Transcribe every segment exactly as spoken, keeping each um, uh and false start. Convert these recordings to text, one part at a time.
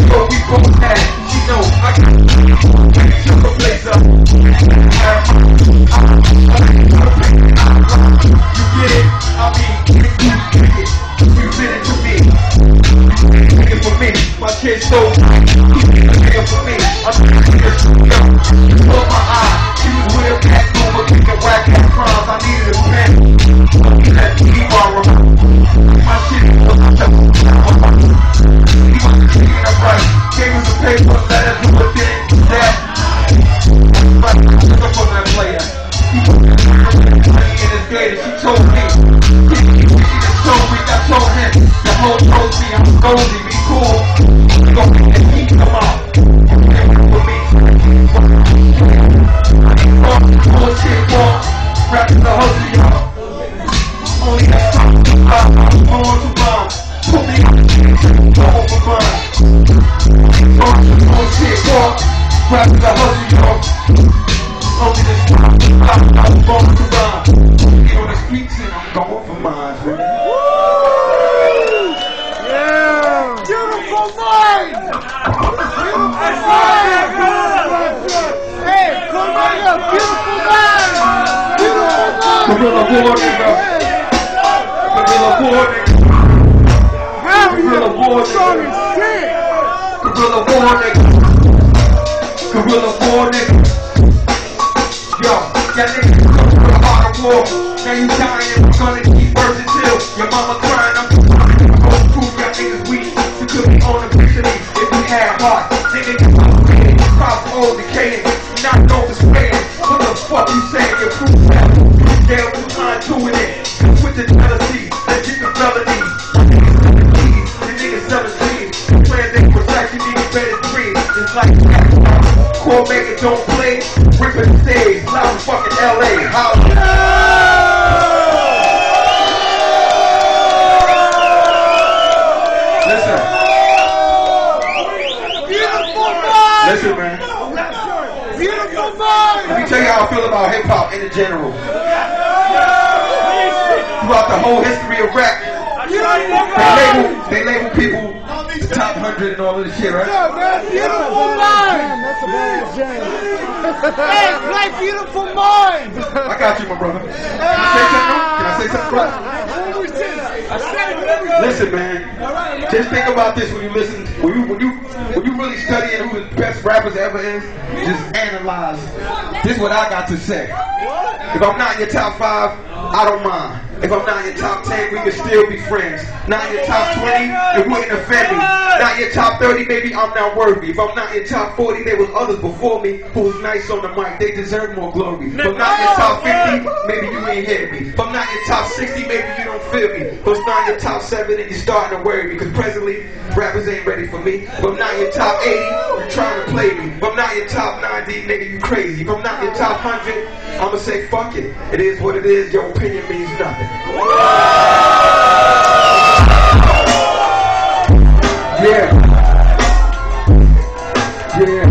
So we both had, she know I got took a place up. You get it? I mean, you get it. You fit it to me. Take it for me. My kids so take it for me. I'm taking it for me. You put my eye. She was with a back over kicking whack ass crimes. I needed a pen. Let me borrow. My shit was a joke. He wasn't taking it right. Gave us a paper, let us do a thing. That. But look up on that player. He was in his gate and she told me. He just told me, I told him. The whole told me I'm golden, be cool. We gon' make that heat come out. For me. Bullshit walk. Rapping the hustle, y'all. Only got something to buy. I'm born to bomb. Put me on the shit. Go over mine. Bullshit walk. Rapping the hustle, y'all. Only this time. I'm born to bomb. Get on the streets and I'm going for mine, man. Yeah! Beautiful mind! Beautiful mind! Hey, come right up! Beautiful mind! Beautiful mind! Gorilla war, nigga. Gorilla war, nigga. Gorilla war, nigga. Gorilla war, nigga. Gorilla war, nigga. Yo, y'all niggas come for the heart of war. Now you dying and I'm gonna keep versatile. Your mama crying, I'm gonna prove y'all niggas weak. You could be on a picture if you had heart. Nigga, you complicated, you probably old decaying. You not know this way. What the fuck you saying? Your proof that they're undoing it. With the jealousy, let's get the felony. The niggas seventeen. Playing they precise, you niggas better three. It's like that. Core maker don't play. Ripping stage, loud in fucking L A. How? Listen. Beautiful mind! Listen, man. Beautiful mind! Let me tell you how I feel about hip hop in general. Throughout the whole history of rap, they label, they label people the top hundred and all of this shit, right? Yeah, man, beautiful mind! That's a bad jam. Hey, play Beautiful Mind! I got you, my brother. Can I say something, bro? Can I say something, bro? Listen, man. Just think about this when you listen, when you when you when you really studying who the best rappers ever is. Just analyze. This is what I got to say. If I'm not in your top five, I don't mind. If I'm not in your top ten, we can still be friends. Not in your top twenty, it wouldn't offend me. Not in your top thirty, maybe I'm not worthy. If I'm not in your top forty, there was others before me who was nice on the mic. They deserve more glory. If I'm not in your top fifty, maybe you ain't hear me. If I'm not in your top sixty, maybe you don't feel me. If I'm not in your top seven, and you're starting to worry me. Because presently, rappers ain't ready for me. If I'm not in your top eighty, you're trying to play me. If I'm not in your top ninety, nigga, you crazy. If I'm not in your top one hundred, I'ma say fuck it. It is what it is. Your opinion means nothing. Yeah. Yeah.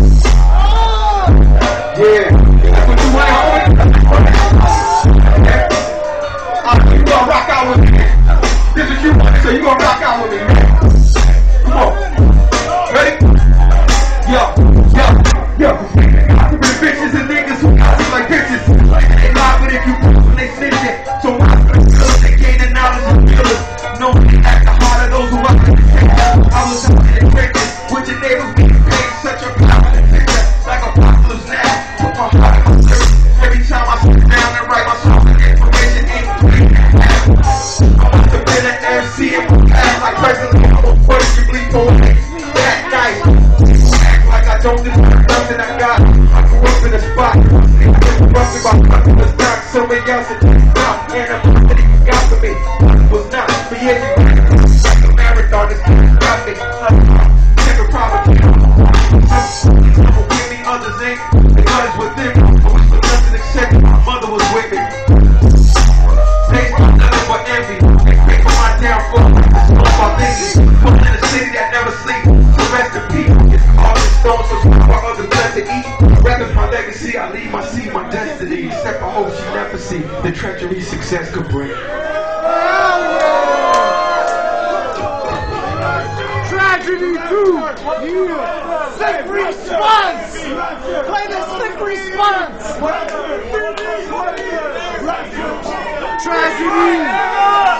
Yeah. That's what you want, homie? Yeah. Uh, you gonna rock out with me. This is what you want, so you gonna rock out with me, man. Come on. Ready? Yo. Yo. Yo. Got some bitches and niggas who got me like bitches. They lie, but if you when they snitch it. So why they gaining knowledge and feelings? No, they act the heart of those who are in the sector. I was out in the trenches with your neighbors being paid such a prominent figure. Like apocalypse now, put my heart in my shirt. Every time I sit down and write my song, the information ain't complete. I must have been an M C in my past, like presently I'm a worshiply poet. That night, act like I don't deserve nothing I got. I grew up in a spot, roughly by fucking was not somebody else at the top. And I'm not that he got for me. Was not for years ago. Like a marathon, this kid got me. Check a property. Some will give me others ain't. The God is with them. I wish for nothing except my mother was with me. Thanks for nothing but envy. They pray for my downfall. It's all my babies. Put in a city that never sleeps. So rest in peace. It's all the stones, so for others left to eat. Rapping my legacy, I leave my seed, my destiny. Except I hope she never see the treachery success could bring. Tragic! Tragedy two. Yeah. Sick response. Play the sick response. Tragedy.